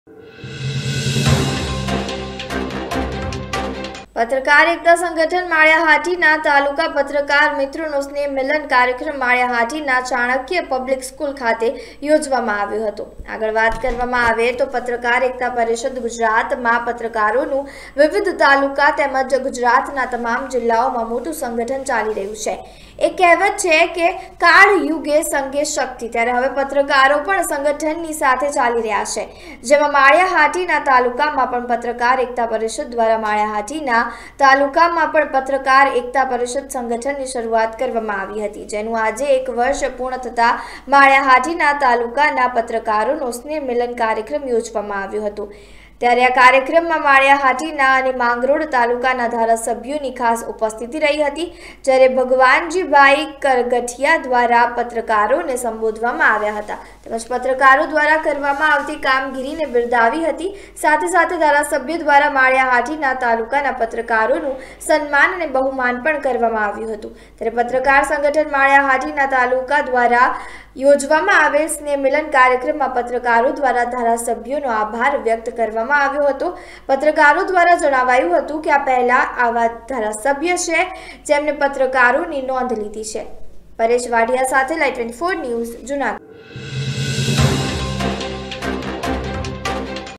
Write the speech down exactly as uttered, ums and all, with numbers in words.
पत्रकार एकता संगठन माळियाहाटीना तालुका पत्रकार मित्रों स्नेह मिलन कार्यक्रम माळियाहाटीना चाणक्य पब्लिक स्कूल खाते योजवामां आव्यो हतो। आगळ वात करवामां आवे तो पत्रकार एकता परिषद गुजरातमां पत्रकारोनुं विविध तालुका तेमज गुजरातना तमाम जिल्लाओमां मोटुं संगठन चाली रह्युं छे। एक कहेवत छे के काळ युगे संगे शक्ति, त्यारे हवे पत्रकारो पण संगठननी साथे चाली रह्या छे। जेमां माळियाहाटीना तालुकामां पण पत्रकार एकता परिषद द्वारा माळियाहाटीना तालुकामां पण पत्रकार एकता परिषद संगठननी शरूआत करवामां आवी हती, जेनुं आजे एक वर्ष पूर्ण थता माळियाहाटीना तालुकाना पत्रकारोनो स्नेह मिलन कार्यक्रम योजवामां आव्यो हतो। त्यारे आ कार्यक्रममां माळियाहाटीना अने मांगरोळ तालुकाना धारासभ्योनी खास उपस्थिति रही हती। ज्यारे भगवानजीभाई करगठिया द्वारा पत्रकारोने संबोधवामां आव्या हता તેમજ पत्रकारो द्वारा करवामां आवती कामगीरीने बिरदावी हती। साथे साथे धारासभ्यो द्वारा माळियाहाटीना तालुकाना पत्रकारोनुं सन्मान अने बहुमान पण करवामां आव्युं हतुं। त्यारे पत्रकार संगठन माळियाहाटीना तालुका द्वारा योजवामां आवेल स्नेह मिलन कार्यक्रममां पत्रकारो द्वारा धारासभ्योनो आभार व्यक्त करवामां આવ્યો હતો। पत्रकारो द्वारा जणावायुं हतुं के आ पहेला आवा धारासभ्य छे जेमणे पत्रकारोनी नोंध लीधी छे। परेश वाडिया साथे लाइव चौबीस न्यूज़ जूनागढ़।